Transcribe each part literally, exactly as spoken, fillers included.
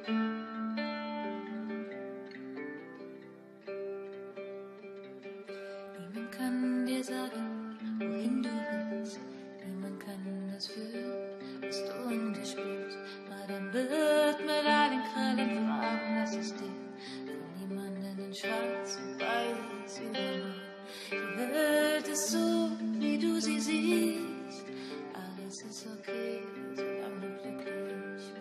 Niemand kann dir sagen, wohin du willst. Niemand kann das fühlen, was du in dir spürst. Madame wird mit all den Krallen fragen, was ist dir von niemanden in Schwarz und Weiß überall. Die Welt ist so, wie du sie siehst. Alles ist okay, solange du glücklich bist.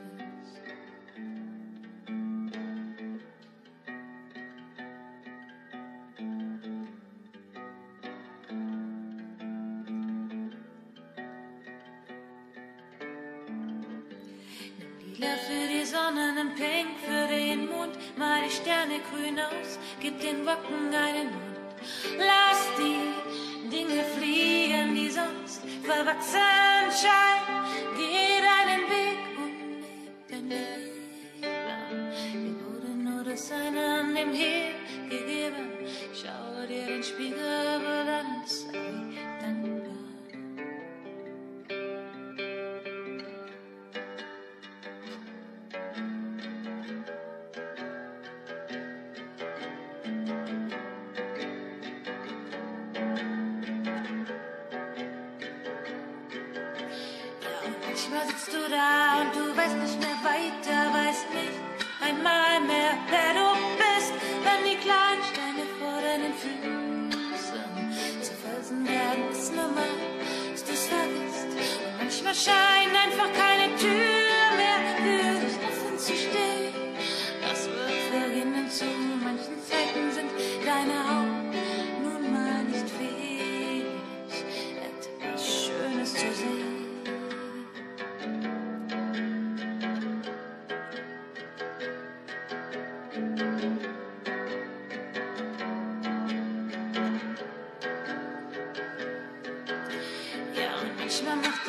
Lila für die Sonne, nimm Pink für den Mond, mal die Sterne grün aus, gib den Wolken einen Mund. Lass die Dinge fliegen, die sonst verwachsen scheinen. Geh deinen Weg und leb dein Leben. Dir wurde nur das eine an dem Himmel gegeben. Schau dir den Spiegel, aber dann sei dankbar. Manchmal sitzt du da und du weißt nicht mehr weiter, weißt nicht einmal mehr, wer du bist, wenn die kleinen Steine vor deinen Füßen zu Felsen werden, ist normal, dass du's vergisst. Und manchmal scheint einfach keine Tür mehr für dich offen zu stehen. Das wird vergehen zu manchen Zeiten sind deine Augen nun mal nicht fähig, etwas Schönes zu sehen. Manchmal macht